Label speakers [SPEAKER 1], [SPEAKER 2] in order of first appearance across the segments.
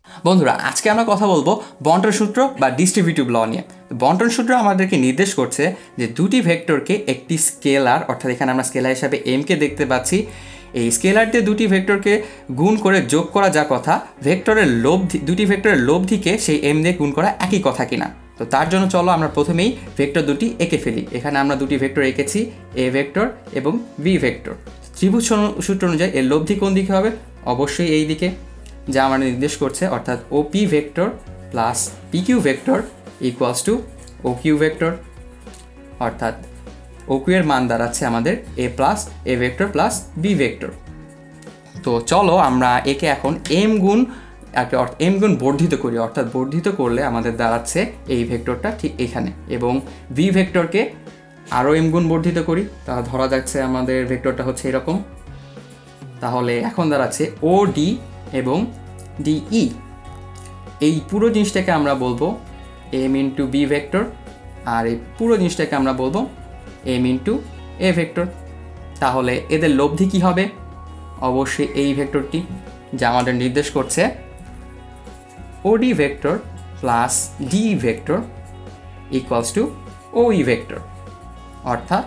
[SPEAKER 1] বন্ধুরা আজকে আমরা কথা বলবো বন্টন সূত্র বা ডিস্ট্রিবিউটিভ ল নিয়ে। বন্টন সূত্র আমাদেরকে নির্দেশ করছে যে দুটি ভেক্টরকে একটি স্কেলার, অর্থাৎ এখানে আমরা স্কেলার হিসাবে এমকে দেখতে পাচ্ছি, এই স্কেলার দিয়ে দুটি ভেক্টরকে গুণ করে যোগ করা যা কথা, ভেক্টরের লব্ধি দুটি ভেক্টরের লব্ধিকে সেই এম দিয়ে গুণ করা একই কথা কিনা। তো তার জন্য চলো আমরা প্রথমেই ভেক্টর দুটি এঁকে ফেলি। এখানে আমরা দুটি ভেক্টর এঁকেছি, এ ভেক্টর এবং বি ভেক্টর। ত্রিভুজ সূত্র অনুযায়ী এর লব্ধি কোন দিকে হবে? অবশ্যই এই দিকে, যা আমরা নির্দেশ করছে, অর্থাৎ O P vector plus P Q vector equals to O Q vector, অর্থাৎ ও কিউ এর মান দাঁড়াচ্ছে আমাদের A plus A vector plus B vector. তো চলো আমরা একে এখন এম গুণ বর্ধিত করি, অর্থাৎ বর্ধিত করলে আমাদের দাঁড়াচ্ছে এই ভেক্টরটা ঠিক এখানে, এবং বি ভেক্টরকে আরও এম গুণ বর্ধিত করি, তা ধরা যাচ্ছে আমাদের ভেক্টরটা হচ্ছে এরকম। তাহলে এখন দাঁড়াচ্ছে ও ডি এবং ডিই। এই পুরো জিনিসটাকে আমরা বলবো এম ইন্টু বি ভেক্টর, আর এই পুরো জিনিসটাকে আমরা বলবো এম ইন্টু এ ভেক্টর। তাহলে এদের লব্ধি কী হবে? অবশ্যই এই ভেক্টরটি, যা আমাদের নির্দেশ করছে OD vector plus D vector equals to OE vector, অর্থাৎ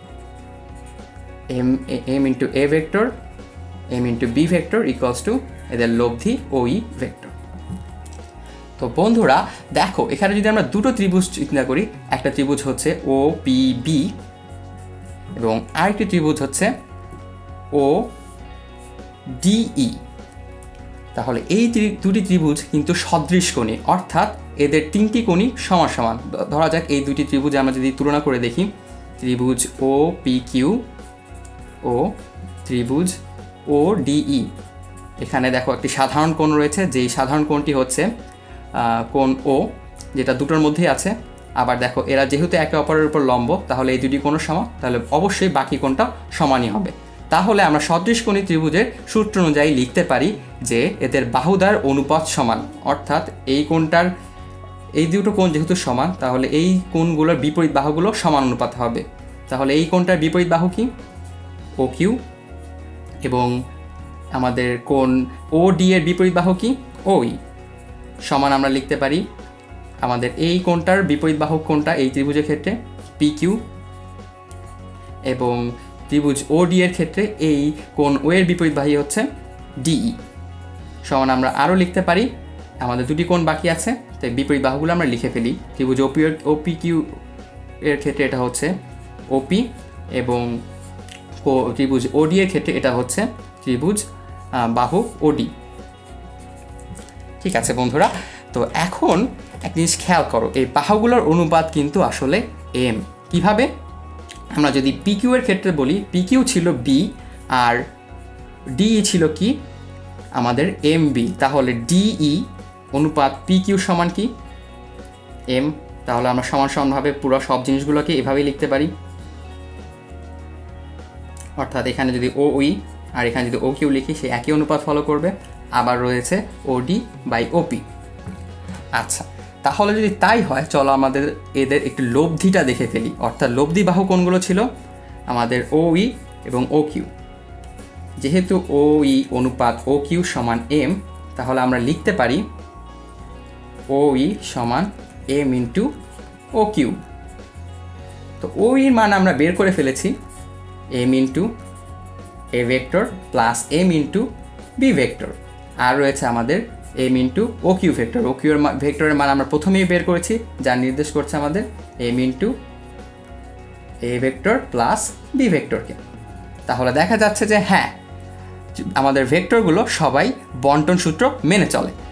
[SPEAKER 1] M into A vector M into B vector equals to এদের লব্ধি ওই ভেক্টর। তো বন্ধুরা দেখো, এখানে যদি আমরা দুটো ত্রিভুজ চিন্তা করি, একটা ত্রিভুজ হচ্ছে ও পি বি এবং আরেকটি ত্রিভুজ হচ্ছে ও ডিই। তাহলে এই দুটি ত্রিভুজ কিন্তু সদৃশ কোণী, অর্থাৎ এদের তিনটি কোণই সমান সমান। ধরা যাক এই দুটি ত্রিভুজ আমরা যদি তুলনা করে দেখি, ত্রিভুজ ও পি কিউ ও ত্রিভুজ ও ডিই। এখানে দেখো একটি সাধারণ কোণ রয়েছে, যেই সাধারণ কোণটি হচ্ছে কোণ ও, যেটা দুটোর মধ্যেই আছে। আবার দেখো এরা যেহেতু একে অপরের উপর লম্ব, তাহলে এই দুটি কোণ সমান, তাহলে অবশ্যই বাকি কোণটা সমানই হবে। তাহলে আমরা সদৃশকোণী ত্রিভুজের সূত্র অনুযায়ী লিখতে পারি যে এদের বাহুদ্বয়ের অনুপাত সমান, অর্থাৎ এই কোণটার এই দুটো কোণ যেহেতু সমান, তাহলে এই কোণগুলোর বিপরীত বাহুগুলো সমান অনুপাত হবে। তাহলে এই কোণটার বিপরীত বাহু কি? O Q. এবং আমাদের কোণ ও ডি এর বিপরীত বাহু কি? ওই। সমান আমরা লিখতে পারি আমাদের এই কোণটার বিপরীত বাহু কোণটা এই ত্রিভুজের ক্ষেত্রে পি কিউ, এবং ত্রিভুজ ও ডি এর ক্ষেত্রে এই কোণ ও এর বিপরীত বাহু হচ্ছে ডিই। সমান আমরা আরও লিখতে পারি, আমাদের দুটি কোণ বাকি আছে, তাই বিপরীত বাহুগুলো আমরা লিখে ফেলি। ত্রিভুজ ওপি কিউ এর ক্ষেত্রে এটা হচ্ছে ওপি, এবং ত্রিভুজ ওডি এর ক্ষেত্রে এটা হচ্ছে ত্রিভুজ বাহু ওডি। ঠিক আছে বন্ধুরা, তো এখন এক জিনিস খেয়াল করো, এই বাহুগুলোর অনুপাত কিন্তু আসলে এম। কিভাবে? আমরা যদি পি কিউ এর ক্ষেত্রে বলি, পি কিউ ছিল বি আর ডিই ছিল কি? আমাদের এম বি। তাহলে ডিই অনুপাত পি কিউ সমান কি? এম। তাহলে আমরা সমান সমানভাবে পুরো সব জিনিসগুলোকে এভাবেই লিখতে পারি, অর্থাৎ এখানে যদি ও উই আর এখানে যদি ও কিউ লিখি, সে একই অনুপাত ফলো করবে। আবার রয়েছে ওডি বাই ওপি। আচ্ছা, তাহলে যদি তাই হয়, চলো আমাদের এদের একটু লব্ধিটা দেখে ফেলি, অর্থাৎ লব্ধি বাহু কোনগুলো ছিল? আমাদের ও ই এবং ও কিউ। যেহেতু ও ই অনুপাত ও কিউ সমান এম, তাহলে আমরা লিখতে পারি ও ই সমান এম ইন্টু ও কিউ। তো ও ইর মান আমরা বের করে ফেলেছি, M into A vector plus M into B vector. আর রয়েছে আমাদের M into O Q vector. O Q ভেক্টরের মান আমরা প্রথমেই বের করেছি, যা নির্দেশ করছে আমাদের M into A vector plus B ভেক্টরকে। তাহলে দেখা যাচ্ছে যে হ্যাঁ, আমাদের ভেক্টরগুলো সবাই বন্টন সূত্র মেনে চলে।